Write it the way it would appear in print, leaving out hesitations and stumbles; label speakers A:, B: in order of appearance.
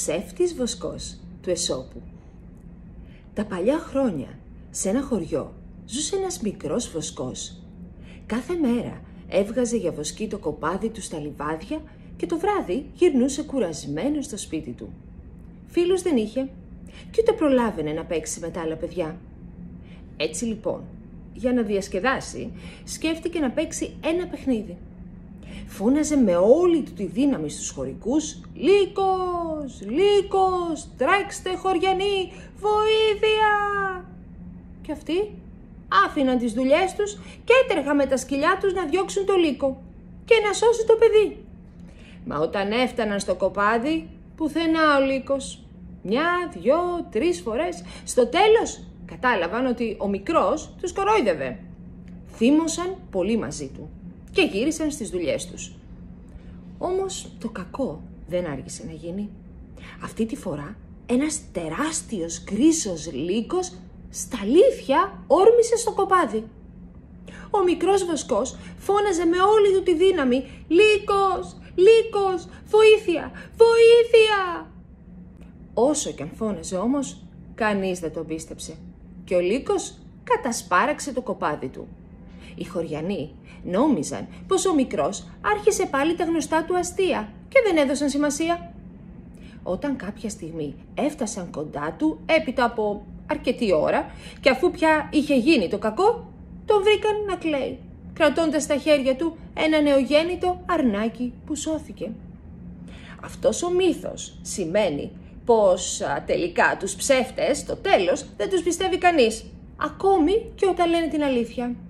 A: ψεύτης βοσκός του Αισόπου. Τα παλιά χρόνια, σε ένα χωριό, ζούσε ένας μικρός βοσκός. Κάθε μέρα έβγαζε για βοσκή το κοπάδι του στα λιβάδια και το βράδυ γυρνούσε κουρασμένο στο σπίτι του. Φίλους δεν είχε και ούτε προλάβαινε να παίξει με τα άλλα παιδιά. Έτσι λοιπόν, για να διασκεδάσει, σκέφτηκε να παίξει ένα παιχνίδι. Φώναζε με όλη του τη δύναμη στους χωρικούς «Λύκος! Λύκος! Τρέξτε χωριανοί! Βοήθεια!» Και αυτοί άφηναν τις δουλειές τους και έτρεχαν με τα σκυλιά τους να διώξουν το Λύκο και να σώσει το παιδί. Μα όταν έφταναν στο κοπάδι, πουθενά ο Λύκος. 1, 2, 3 φορές. Στο τέλος κατάλαβαν ότι ο μικρός τους κορόιδευε. Θύμωσαν πολύ μαζί του και γύρισαν στις δουλειές τους. Όμως το κακό δεν άργησε να γίνει. Αυτή τη φορά ένας τεράστιος γκρίζος λύκος στα αλήθεια όρμησε στο κοπάδι. Ο μικρός βοσκός φώναζε με όλη του τη δύναμη «Λύκος! Λύκος! Βοήθεια! Βοήθεια!» Όσο κι αν φώναζε όμως, κανείς δεν τον πίστεψε και ο Λύκος κατασπάραξε το κοπάδι του. Οι χωριανοί νόμιζαν πως ο μικρός άρχισε πάλι τα γνωστά του αστεία και δεν έδωσαν σημασία. Όταν κάποια στιγμή έφτασαν κοντά του έπειτα από αρκετή ώρα και αφού πια είχε γίνει το κακό, τον βρήκαν να κλαίει, κρατώντας στα χέρια του ένα νεογέννητο αρνάκι που σώθηκε. Αυτός ο μύθος σημαίνει πως τελικά τους ψεύτες στο τέλος δεν τους πιστεύει κανείς, ακόμη και όταν λένε την αλήθεια.